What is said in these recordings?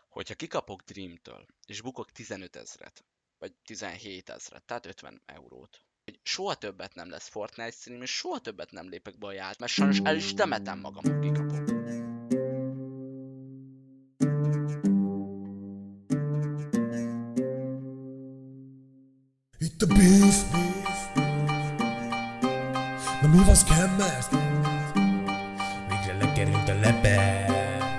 Hogyha kikapok Dreamtől, és bukok 15 ezret, vagy 17 ezret, tehát 50 eurót, hogy soha többet nem lesz Fortnite stream, és soha többet nem lépek be a járt, mert sajnos el is temetem magam, hogy kikapok. Itt a Beef. Na mi van, Scammers? Végre lekerült a lepel.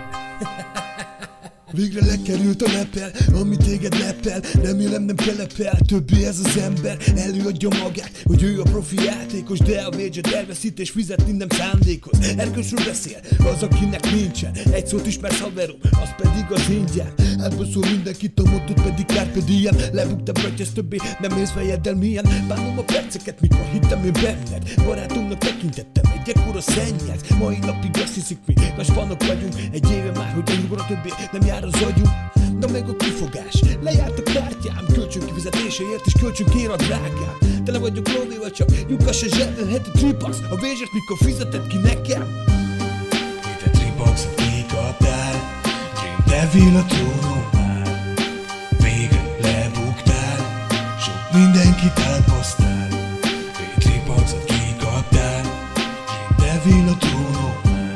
Végre lekerült a lepel, ami téged lepel. Remélem nem telepel, többé ez az ember. Előadja magát, hogy ő a profi játékos, de a major elveszít és fizetni nem szándékoz. Erkölcsről beszél, az akinek nincsen. Egy szót ismersz haverom, az pedig az ingyen. Ebből szól mindenkit, a mottót pedig Carpe Diem. Lebuktam vagy ez többé, nem ész fejeddel milyen. Bánom a perceket, mikor hittem én benned. Barátomnak tekintettem, egy ekkora szennyet. Mai napig azt hiszik mi, nagy fanok vagyunk. Egy éve már, hogy enyugor a többé, nem jár az agyunk. Na meg a kifogás, lejárt a kártyám. Kölcsön kifizetéséért is kölcsön kér a drágám. Tele vagyok lóvéval, csak lyukas a zsebben. Heti tripax, a vézsért mikor fizeted ki nekem. Héten tripaxot kikaptál, Dream Devil a trónomnál. Végre lebuktál, sok mindenkit átbasztál. Héten tripaxot kikaptál, Dream Devil a trónomnál.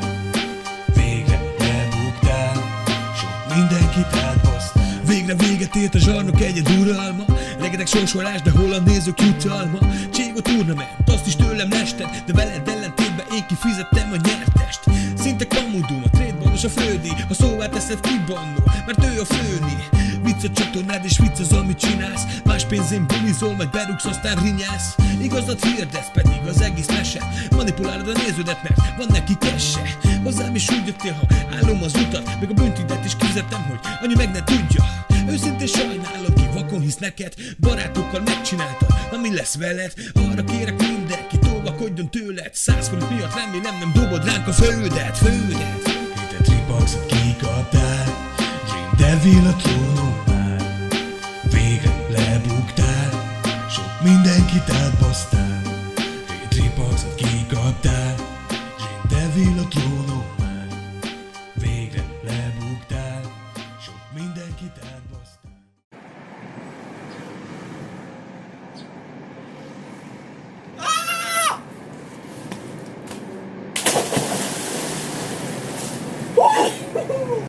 Mindenkit átbasz. Végre véget ért a zsarnok egyed uralma. Rengeteg sorsolás, de hol a nézők jutalma. Cségo turnament, azt is tőlem lested, de veled ellentétben én kifizettem a nyertest. Szinte kamudum, a trédbanos a földi, ha szóvá teszed kibannol, mert ő a főni. Vicc a csatornád és vicc az, amit csinálsz. Más pénzén bulizol, majd berúgsz, aztán rinyálsz. Igazat hirdesz, pedig az egész mese. Manipulálod a néződet, mert van neki kesse. Hozzám is úgy jöttél, ha állom az utat, meg a büntidet is kifizettem, hogy anyu meg ne tudja. Őszintén sajnálom, ki vakon hisz neked. Barátokkal megcsináltad, na mi lesz veled? Arra kérek mindenki, tolvakodjon tőled. 100 forint miatt remélem nem dobod ránk a földet. Héten tripaxot kikaptál, Dream Devil a trónomnál. Végre lebuktál, sok mindenkit átbasztál.